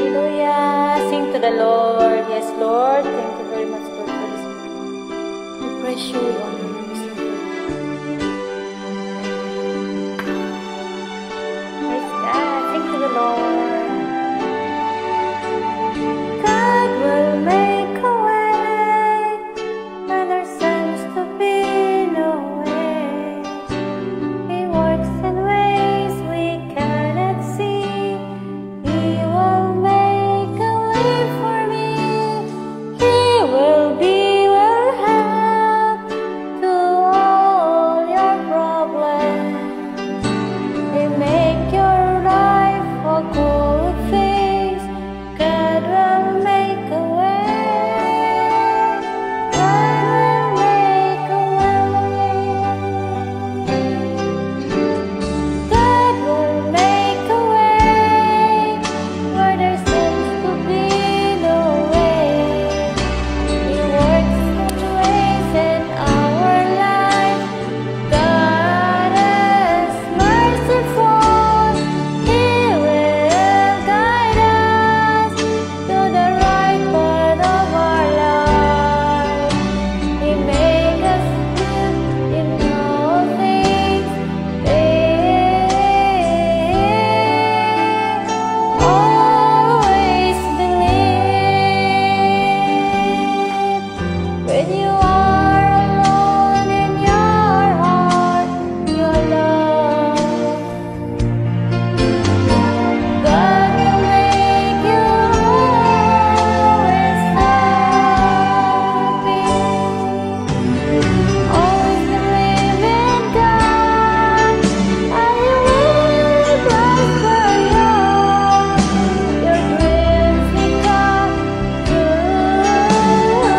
Hallelujah. Sing to the Lord. Yes, Lord. Thank you very much, Lord, for this. We praise you, we honor you. Praise God. Sing to the Lord. God will make a way when there seems to be no way. He works in ways we cannot see. He will make a way for me. He will be your help to all your problems. He make your life a good things. God will make a way. God will make a way. God will make a way where there seems to be no way. He works in ways in our life. God is merciful. He will guide us to the right path of our life. He make us live in all things. Always believe when you are alone in your heart, your love. God will make you always happy. Always believe in God, and He will prosper you. Your dreams become true.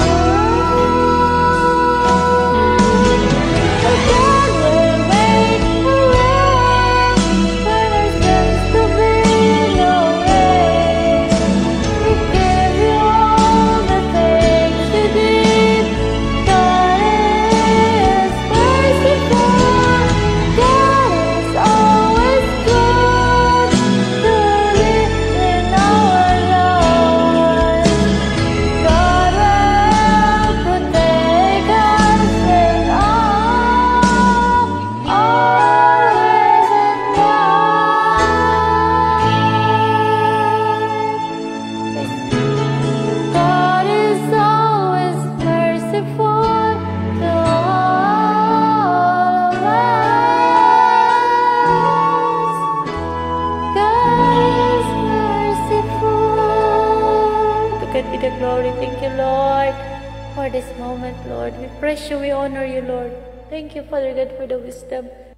God will make a way where there seems to be no way. He gave you all the things you need. God is merciful. God is always good to live in our lives. God will protect us in all, always in life. God is always merciful to all of us. God is merciful. To God be the glory. Thank you, Lord, for this moment, Lord. We praise you, we honor you, Lord. Thank you, Father God, for the wisdom.